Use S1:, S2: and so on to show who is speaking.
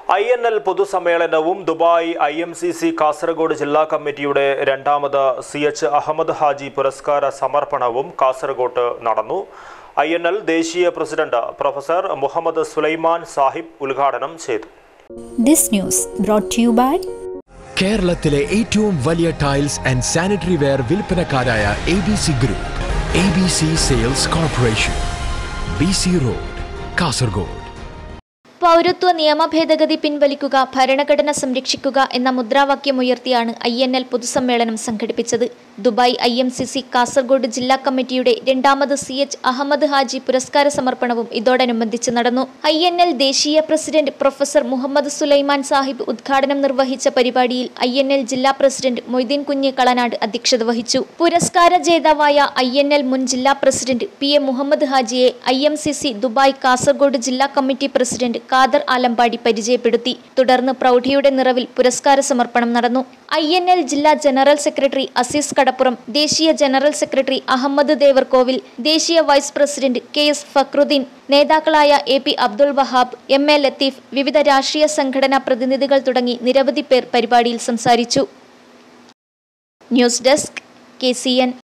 S1: INL പൊതുസമ്മേളനവും Dubai IMCC Kasaragod ജില്ലാ കമ്മിറ്റിയുടെ രണ്ടാമത് CH അഹമ്മദ് ഹാജി പുരസ്കാര സമർപ്പണവും കാസർഗോഡ് നടന്നു. INL ദേശീയ പ്രസിഡന്റ് പ്രൊഫസർ മുഹമ്മദ് സുലൈമാൻ സാഹിബ് ഉദ്ഘാടനം ചെയ്തു.
S2: This news brought to you by
S3: കേരളത്തിലെ ഏറ്റവും വലിയ ടൈൽസ് ആൻഡ് സാനിറ്ററി വെയർ വിൽപ്പനക്കാരായ ABC group, ABC sales corporation, BC road, Kasaragod.
S4: പൗരത്വ നിയമ ഭേദഗതി പിൻവലിക്കുക, ഭരണഘടന സംരക്ഷിക്കുക എന്ന മുദ്രാവാക്യമുയർത്തിയാണ് INL പൊതുസമ്മേളനം സംഘടിപ്പിച്ചത്. ദുബായ് IMCC കാസർഗോഡ് ജില്ലാ കമ്മിറ്റിയുടെ രണ്ടാമത് CH അഹമ്മദ് ഹാജി പുരസ്കാര സമർപ്പണവും ഇതോടനുബന്ധിച്ച് നടന്നു. INL ദേശീയ പ്രസിഡന്റ് പ്രൊഫസർ മുഹമ്മദ് സുലൈമാൻ സാഹിബ് ഉദ്ഘാടനം നിർവഹിച്ച പരിപാടിയിൽ INL ജില്ലാ പ്രസിഡന്റ് മൊയ്തീൻ കുഞ്ഞ് കളനാട് അധ്യക്ഷത വഹിച്ചു. പുരസ്കാര ജേതാവായ INL മുൻ ജില്ലാ പ്രസിഡന്റ് PA മുഹമ്മദ് ഹാജിയെ IMCC ദുബായ് കാസർഗോഡ് ജില്ലാ കമ്മിറ്റി പ്രസിഡന്റ് ഖാദർ ആലമ്പാടി പരിചയപ്പെടുത്തി. തുടർന്ന് പ്രൗഢിയുടെ നിറവിൽ പുരസ്കാര സമർപ്പണം നടന്നു. INL ജില്ലാ ജനറൽ സെക്രട്ടറി അസീസ് കടപ്പുറം, ദേശീയ ജനറൽ സെക്രട്ടറി അഹമ്മദ് ദേവർകോവിൽ, ദേശീയ വൈസ് പ്രസിഡന്റ് KS ഫക്രുദ്ദീൻ, നേതാക്കളായ AP അബ്ദുൾ വഹാബ്, MA ലത്തീഫ്, വിവിധ രാഷ്ട്രീയ സംഘടനാ പ്രതിനിധികൾ തുടങ്ങി നിരവധി പേർ പരിപാടിയിൽ സംസാരിച്ചു. News desk KCN.